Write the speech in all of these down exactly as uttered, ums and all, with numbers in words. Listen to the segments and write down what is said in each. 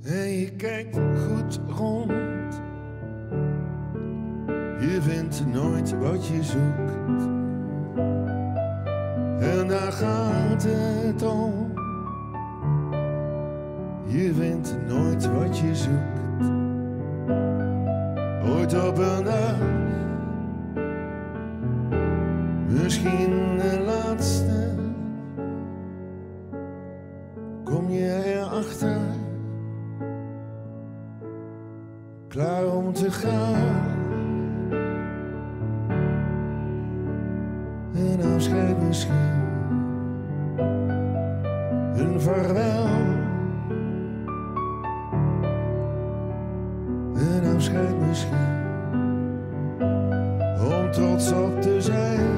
En je kijkt goed rond. Je vindt nooit wat je zoekt. En daar gaat het om. Je vindt nooit wat je zoekt. Ooit op een dag, misschien de laatste, kom je erachter, klaar om te gaan. Een afscheid misschien, een vaarwel. Een afscheid misschien, om trots op te zijn,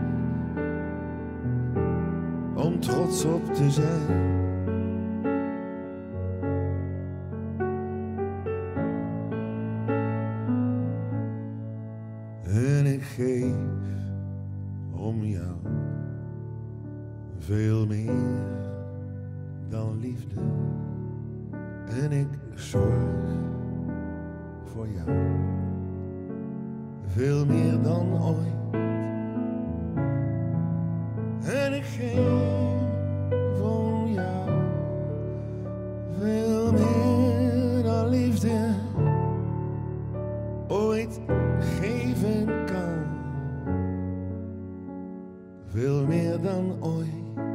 om trots op te zijn. En ik geef om jou veel meer dan liefde. En ik zorg voor jou veel meer dan ooit. En ik geef om jou veel meer dan liefde ooit geven kan. Veel meer dan ooit.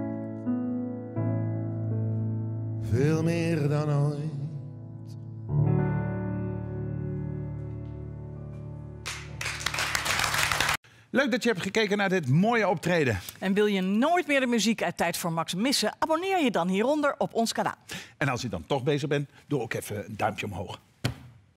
Veel meer dan ooit. Leuk dat je hebt gekeken naar dit mooie optreden. En wil je nooit meer de muziek uit Tijd voor Max missen? Abonneer je dan hieronder op ons kanaal. En als je dan toch bezig bent, doe ook even een duimpje omhoog.